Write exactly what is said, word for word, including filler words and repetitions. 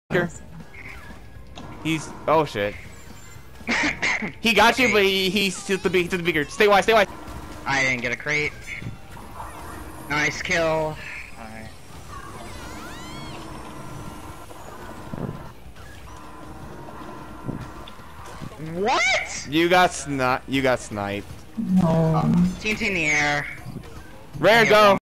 Here. He's oh shit. He got you, but he he's to the big to the bigger. Stay wide, stay wide. I didn't get a crate. Nice kill. Alright. What? You got sni you got sniped. No. Uh, T N T in the air. Rare, go.